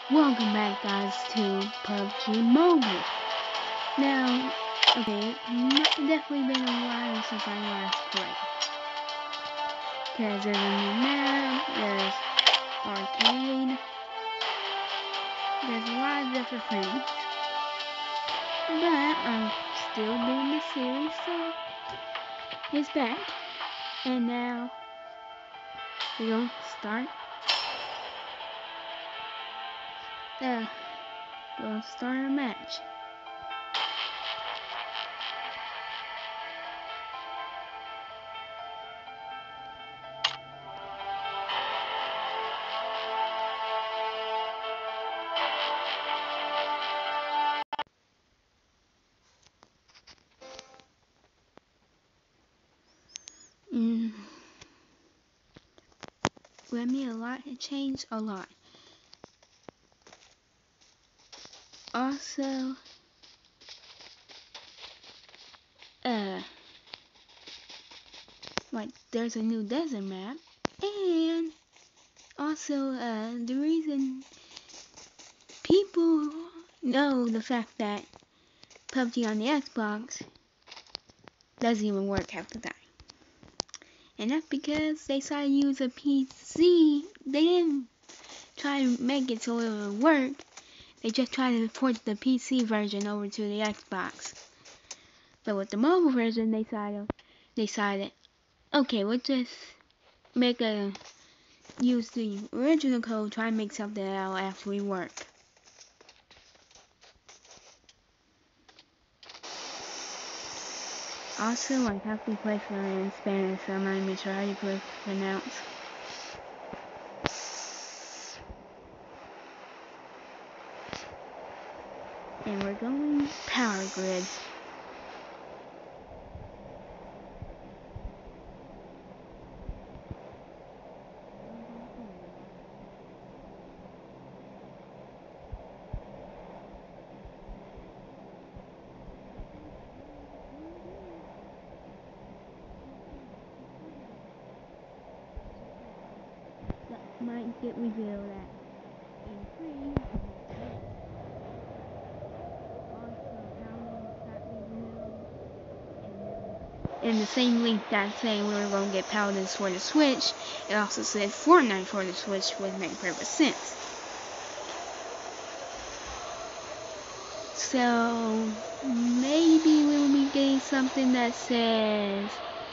Welcome back, guys, to PUBG Mobile. Now, okay, definitely been a while since I last played. Because there's a new map, there's arcade, there's a lot of different things. But I'm still doing the series, so it's back. And now, we're going to start. We'll start a match. Mm. Let me a lot change a lot. Also, like there's a new desert map, and also the reason people know the fact that PUBG on the Xbox doesn't even work half the time, and that's because they decided to use a PC. They didn't try to make it so it would work. They just tried to port the PC version over to the Xbox. But with the mobile version, they decided, okay, we'll just use the original code, try and make something that'll actually work. Also, I have to play for in Spanish, so I'm not even sure how you pronounce. And we're going Power Grid. That might get revealed at E3. In the same link that's saying we were going to get Paladins for the Switch, it also said Fortnite for the Switch would make perfect sense. So maybe we'll be getting something that says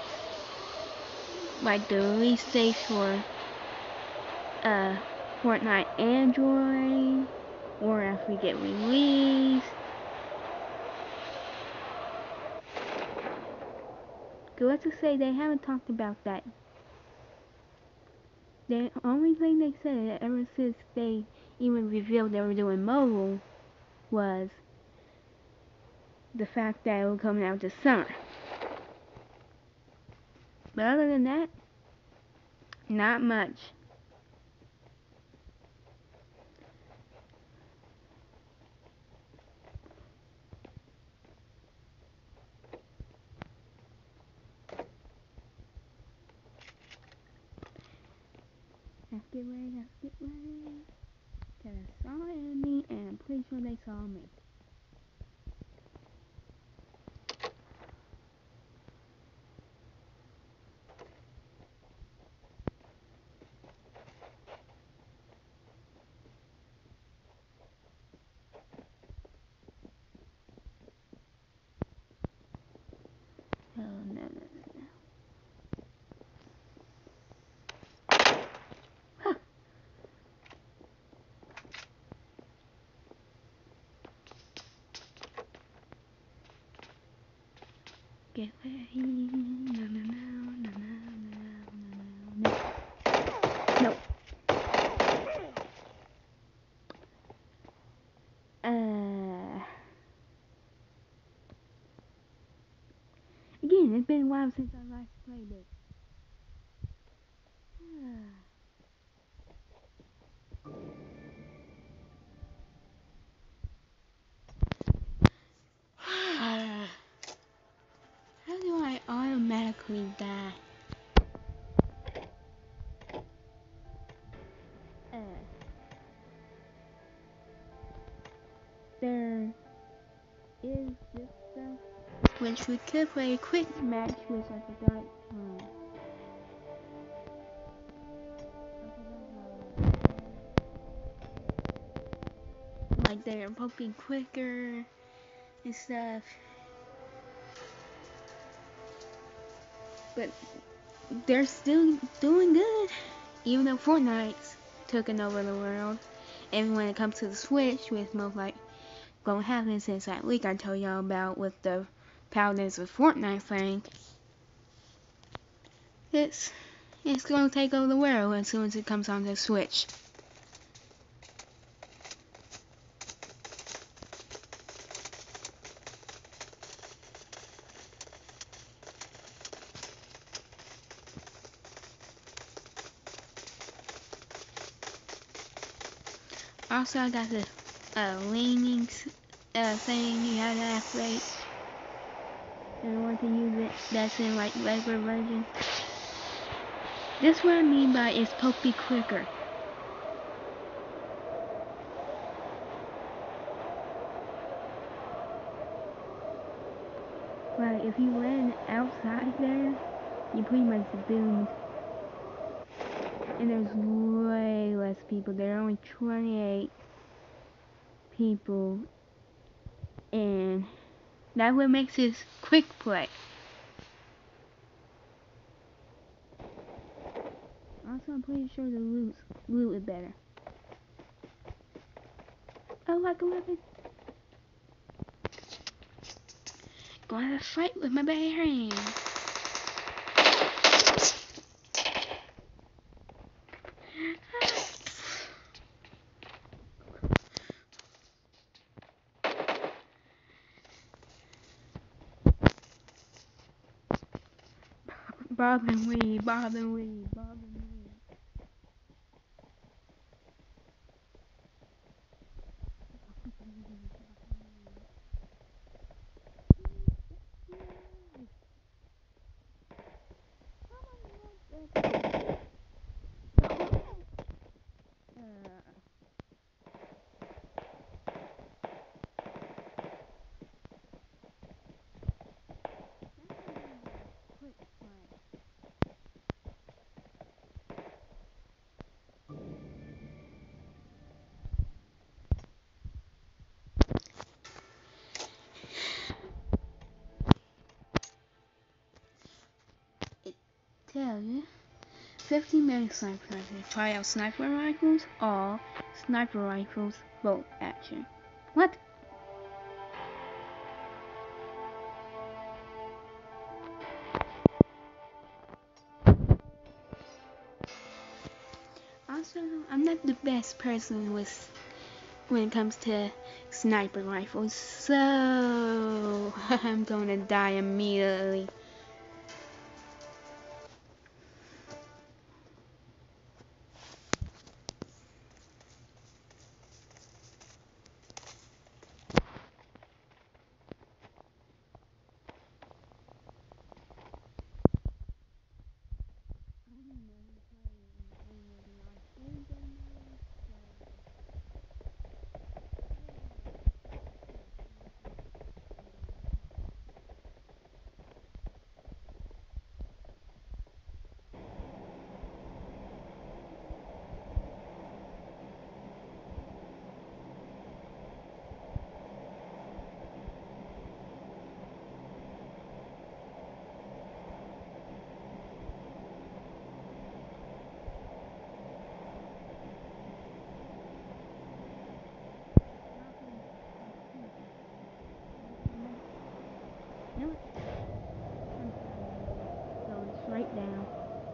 like the release date for Fortnite Android, or if we get released. Let's just say they haven't talked about that. The only thing they said ever since they even revealed they were doing mobile was the fact that it was coming out this summer. But other than that, not much. Let's get ready. Cause I saw an enemy and I'm pretty sure they saw me. Oh no. Huh. Get ready. No. Nope. Again, it's been a while since I last played it. How do I automatically die? there is this stuff, which we could play a quick match, which I forgot. Like they're poking quicker and stuff. But they're still doing good, even though Fortnite's taking over the world. And when it comes to the Switch, which most like gonna happen since that leak I told y'all about with the Paladins of Fortnite thing, it's gonna take over the world as soon as it comes on the Switch. Also, I got the leaning thing you have to activate in order to use it. That's in like regular version. This what I mean by it's supposed to be quicker. Like if you land outside there, you pretty much doomed. And there's way less people. There are only 28 people, and that's what makes this quick play. Also, I'm pretty sure the loot is better. Oh, like a weapon. Going to fight with my bare hands. Bob and weed, bob and weed, bob and weed. Tell you, 15-minute sniper rifle. Try out sniper rifles, all sniper rifles, bolt action. What? Also, I'm not the best person when it comes to sniper rifles, so I'm gonna die immediately. You know what? Going straight down.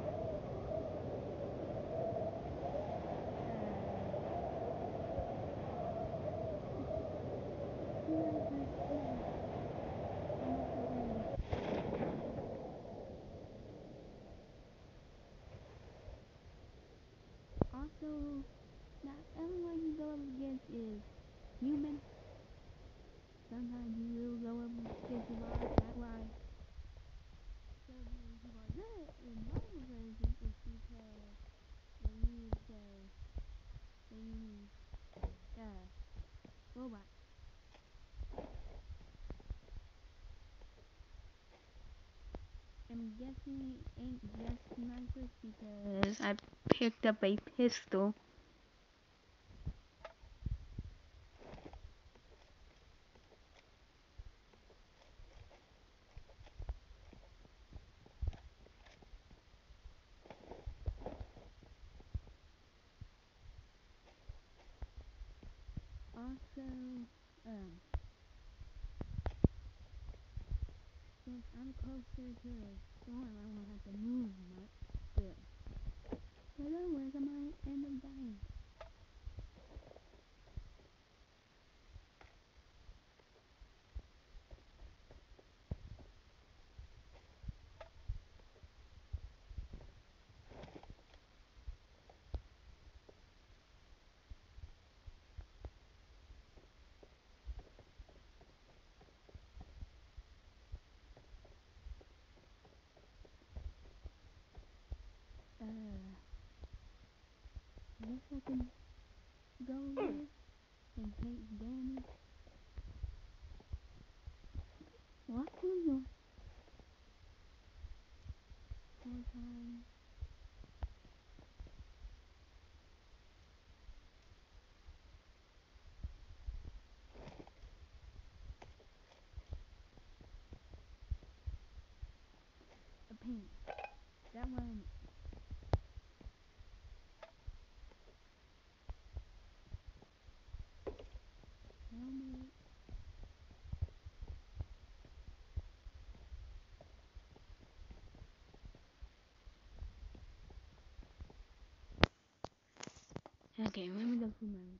Also, not everyone you go up against is human. Sometimes you will go up against a boss. That's why some people are good in normal version is because they use robots. I'm guessing it ain't just snipers because I picked up a pistol. Also, since I'm closer to the storm, I won't have to move much. But otherwise, I might end up dying. I guess I can go here and take damage. Walk through your 4 times. A paint. That one. Helmet. Okay, let me go through my.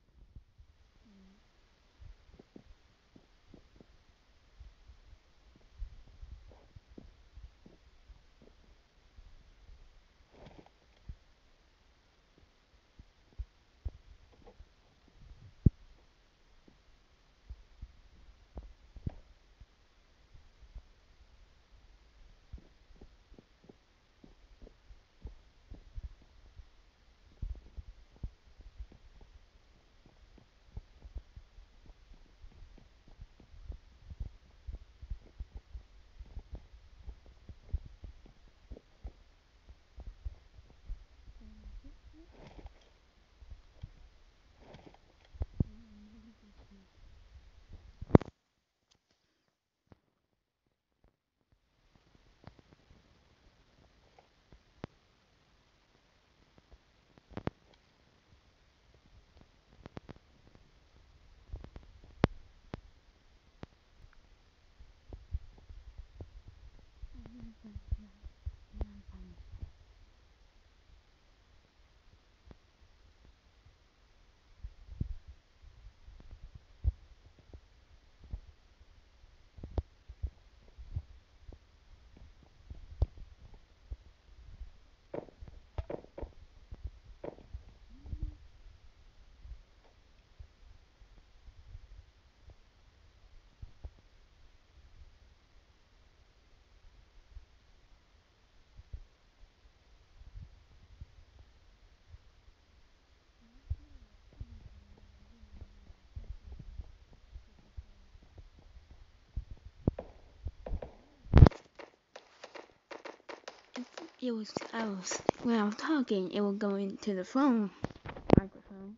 When I was talking, it would go into the phone microphone.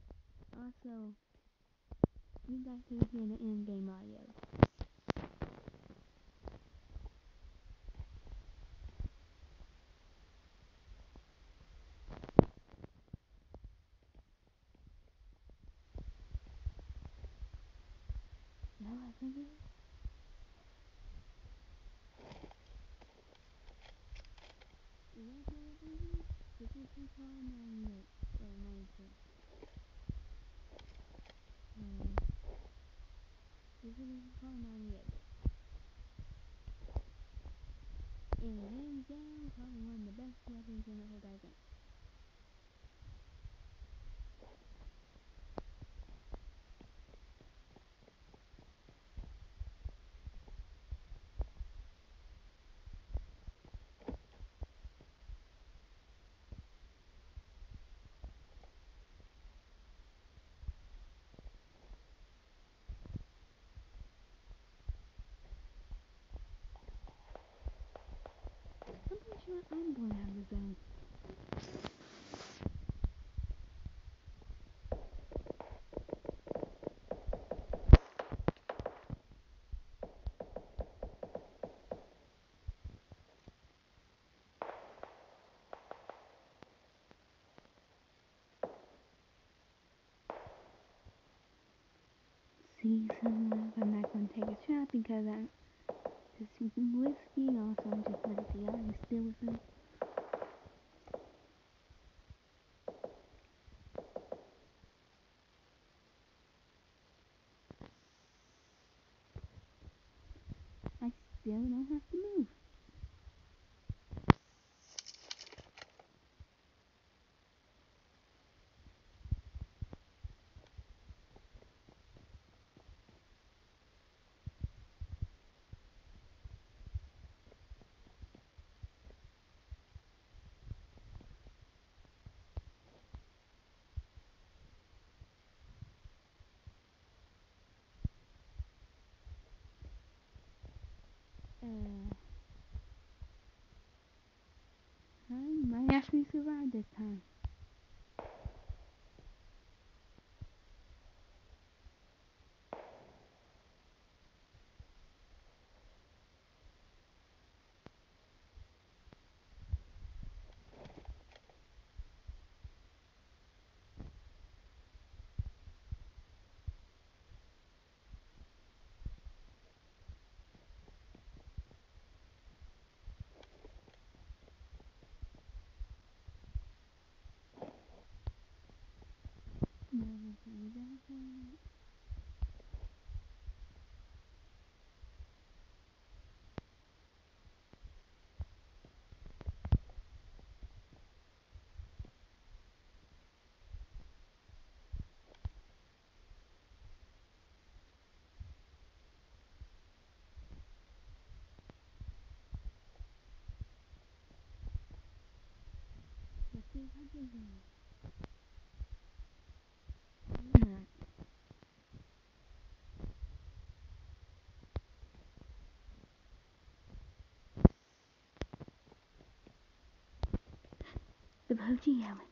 Also, you guys can hear the in-game audio. No, I think it is. Is that what it is? 53 call 98 or 96. 53 call 98. And hands down, probably one of the best weapons in the whole game. I'm going out of the zone. See someone, I'm not going to take a shot because I'm just drinking whiskey. Also, I'm just letting the audience deal with them. I still don't have to move. I might actually survive this time. Let's see if I can do it. The PUBG helmet.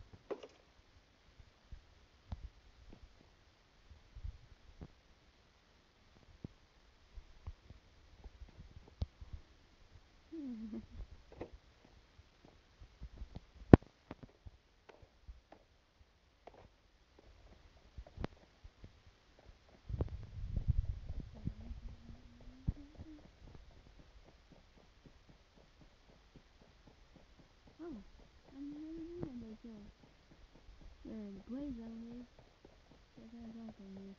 Oh, I never knew that they killed. Where the play zone is. That's also new.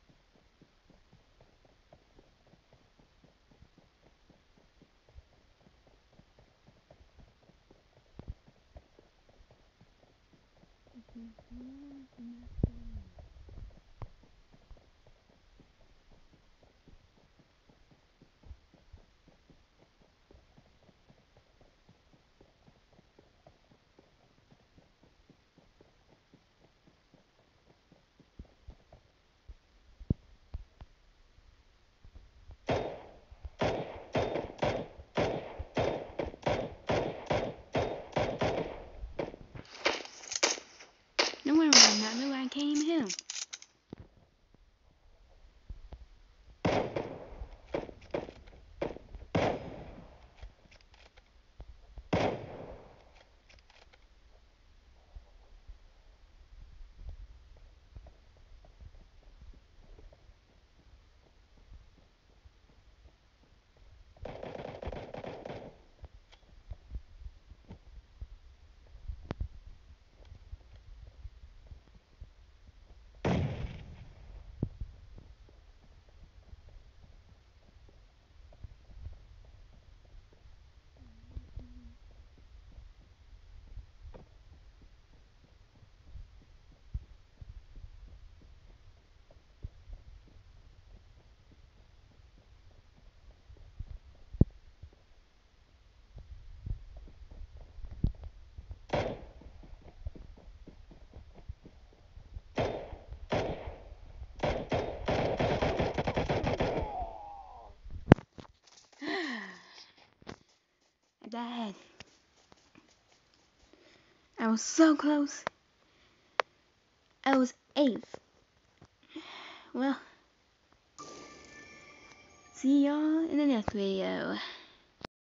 Don't worry about that. Look, I came him. I died. I was so close. I was 8th. Well, see y'all in the next video.